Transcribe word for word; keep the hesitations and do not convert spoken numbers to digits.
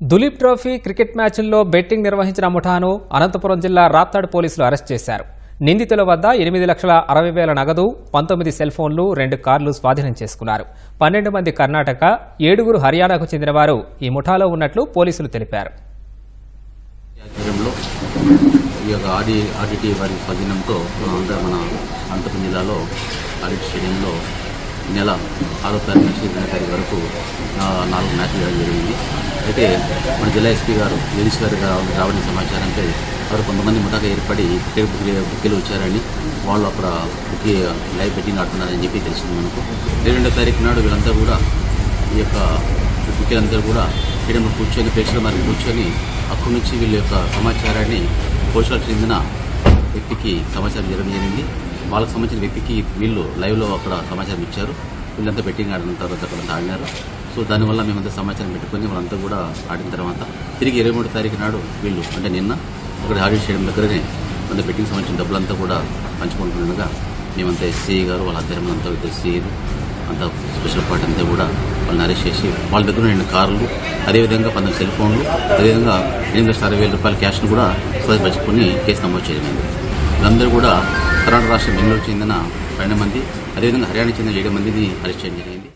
Duleep trophy cricket మ్యాచ్ల్లో betting నిర్వహించిన ముఠాను అనంతపురం జిల్లా రాప్తాడు పోలీసులు అరెస్ట్ చేశారు. నిందితుల వద్ద ఎనిమిది లక్షల అరవై వేల నగదు, పంతొమ్మిది సెల్ ఫోన్లు, రెండు కార్లు స్వాధీనం చేసుకున్నారు. పన్నెండు మంది కర్ణాటక, ఏడుగురు హర్యానాకు చెందిన వారు ఈ ముఠాలో ఉన్నట్లు పోలీసులు తెలిపారు. మన అనంతపురం జిల్లాలో ఆడిట్ స్టేడియంలో నెల ఆరో తారీఖు నుంచి ఇరవై తారీఖు వరకు నాలుగు మ్యాచ్లు జరగడం జరిగింది. అయితే మన జిల్లా ఎస్పీ గారు జగదీష్ గారు రావడం సమాచారంపై వారు కొంతమంది ముఠాగా ఏర్పడి క్రికెట్ బుక్కీలు వచ్చారని, వాళ్ళు అక్కడ బుక్కీ లైవ్ బెట్టింగ్ ఆడుతున్నారని చెప్పి తెలిసింది మనకు. ఇరవై రెండో తారీఖు నాడు వీళ్ళంతా కూడా ఈ యొక్క బుక్కీలందరూ కూడా స్టేడియంలో కూర్చొని ప్రేక్షకుల మరి కూర్చొని అక్కడి నుంచి వీళ్ళ యొక్క సమాచారాన్ని పోలీసులకు చెందిన వ్యక్తికి సమాచారం జరగడం జరిగింది. వాళ్ళకి సంబంధించిన వ్యక్తికి వీళ్ళు లైవ్లో అక్కడ సమాచారం ఇచ్చారు. వీళ్ళంతా బెట్టింగ్ ఆడిన తర్వాత అక్కడ ఆడినారు. సో దానివల్ల మేమంతా సమాచారం పెట్టుకొని వాళ్ళంతా కూడా ఆడిన తర్వాత తిరిగి ఇరవై మూడు తారీఖు నాడు వీళ్ళు అంటే నిన్న అక్కడ ఆడిట్ చేయడం దగ్గరనే కొంత బెట్టింగ్ సంబంధించిన డబ్బులంతా కూడా పంచుకుంటుండగా మేమంతా ఎస్సీ గారు వాళ్ళ అధ్యయనం అంతా ఎస్సీ అంతా స్పెషల్ పార్టీ అంతా కూడా వాళ్ళని అరెస్ట్ చేసి వాళ్ళ దగ్గర రెండు కార్లు, అదేవిధంగా పంతొమ్మిది సెల్ ఫోన్లు, అదేవిధంగా ఎనిమిది లక్షల అరవై వేల రూపాయల క్యాష్ను కూడా స్వాధీనపరుచుకొని కేసు నమోదు చేయడం. వీళ్ళందరూ కూడా కర్ణాటక రాష్ట్రం బెంగళూరుకు చెందిన పన్నెండు మంది, అదేవిధంగా హర్యానా చెందిన ఏడు మందిని అరెస్ట్ చేయడం జరిగింది.